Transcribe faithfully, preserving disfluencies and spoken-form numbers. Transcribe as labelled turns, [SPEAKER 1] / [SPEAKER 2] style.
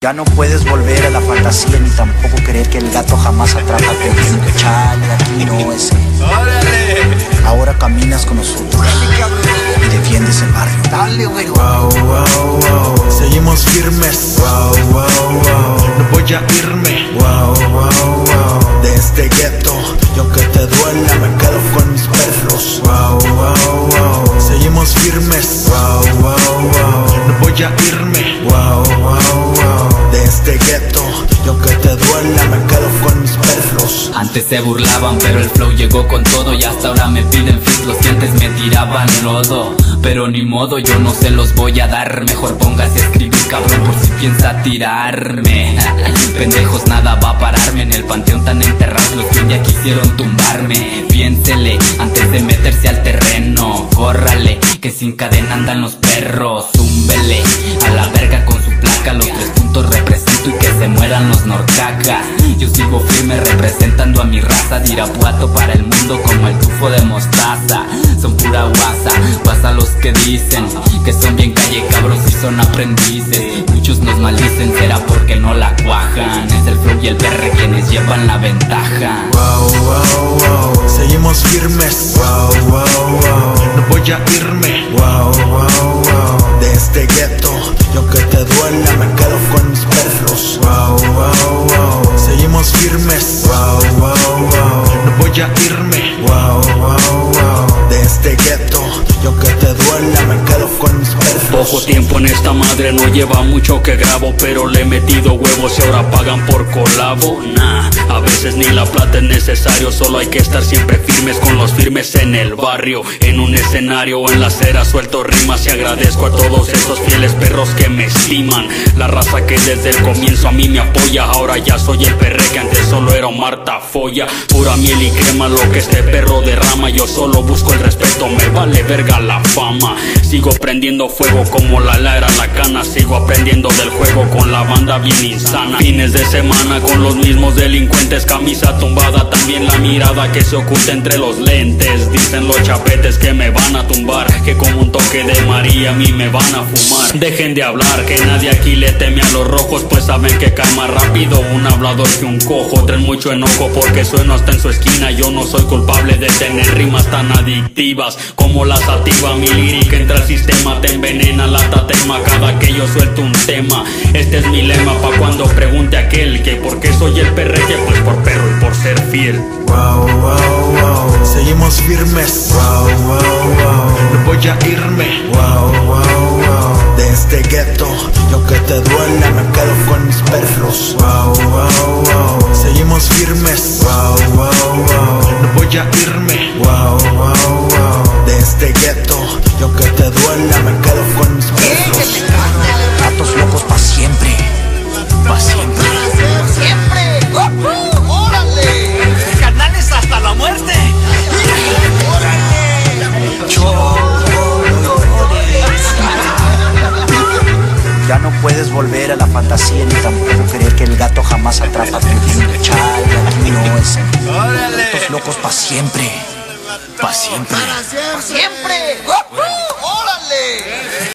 [SPEAKER 1] Ya no puedes volver a la fantasía ni tampoco creer que el gato jamás atrapa a tu gente. Chale, aquí no es él. Ahora caminas con nosotros y defiendes el barrio. Dale, güey.
[SPEAKER 2] Wow, wow, wow. Seguimos firmes. Wow, wow, wow. No voy a irme. Wow, wow, wow. De este gueto, y aunque te duela, me quedo con mis perros. Wow, wow, wow. Seguimos firmes. Wow, wow, wow. No voy a irme. Wow, wow, wow. De este gueto, y aunque te duela, me quedo con mis perros.
[SPEAKER 3] Antes se burlaban, pero el flow llegó con todo. Y hasta ahora me piden fit, los que antes me tiraban lodo. Pero ni modo, yo no se los voy a dar. Mejor póngase a escribir, cabrón, por si piensa tirarme. Pendejos, nada va a pararme. En el panteón tan enterrados los que un día quisieron tumbarme. Piénsele antes de meterse al terreno. Córrale, que sin cadena andan los perros. Zúmbele a la verga con su placa. Los tres puntos represento y que se mueran los Norcaca. Yo sigo firme representando a mi raza. De Irapuato para el mundo como el tufo de mostaza. Son pura guasa, guasa los que dicen que son bien calle cabros y son aprendices. Muchos nos maldicen, será porque no la cuajan. Es el flow y el P R quienes llevan la ventaja.
[SPEAKER 2] Wow, wow, wow. Seguimos firmes. Wow, wow, wow. No voy a irme. Wow, wow, wow. De este gueto, y aunque te duela, me quedo con mis perros. Wow, wow, wow. Seguimos firmes. Wow, wow, wow. No voy a irme. Wow, wow, wow. De este gueto, y aunque te duela, me quedo con mis perros.
[SPEAKER 4] Poco tiempo en esta madre, no lleva mucho que grabo, pero le he metido huevos y ahora pagan por colabo. Nah, a veces ni la plata es necesario, solo hay que estar siempre firmes con los firmes en el barrio. En un escenario o en la acera suelto rimas y agradezco a todos esos fieles perros que me estiman. La raza que desde el comienzo a mí me apoya, ahora ya soy el perre que antes solo era un Marta Folla. Pura miel y crema lo que este perro derrama, yo solo busco el respeto, me vale verga la fama. Sigo prendiendo fuego como la lara, la cana, sigo aprendiendo del juego con la banda bien insana. Fines de semana con los mismos delincuentes, camisa tumbada, también la mirada que se oculta entre los lentes. Dicen los chapetes que me van a tumbar, que como un toque de María a mí me van a fumar. Dejen de hablar, que nadie aquí le teme a los rojos, pues saben que cae más rápido un hablador que un cojo. Traen mucho enojo porque sueno hasta en su esquina, yo no soy culpable de tener rimas tan adictivas como la sativa. Mi lírica entra al sistema, te envenena la tatema cada que yo suelto un tema. Este es mi lema pa' cuando pregunte aquel que por qué soy el perreque, pues por perro y por ser fiel.
[SPEAKER 2] Wow, wow, wow. Seguimos firmes. Wow, wow, wow. No voy a irme. Wow, wow, wow. De este gueto, y aunque te duela, me quedo con mis perros. Wow, wow, wow. Seguimos firmes. Wow, wow, wow. No voy a irme. Wow, wow, wow. De este gueto, y aunque te duela, me quedo con mis perros.
[SPEAKER 1] Gatos locos pa' siempre, pa' siempre.
[SPEAKER 5] ¡Siempre! ¡Uh! ¡Órale! ¡Canales hasta la muerte!
[SPEAKER 1] Ya no puedes volver a la fantasía ni tampoco creer que el gato jamás atrapa a tu gente. Chale, aquí no es él. Gatos locos pa' siempre, pa' siempre.
[SPEAKER 5] ¡Siempre! ¡Uh! ¡Órale!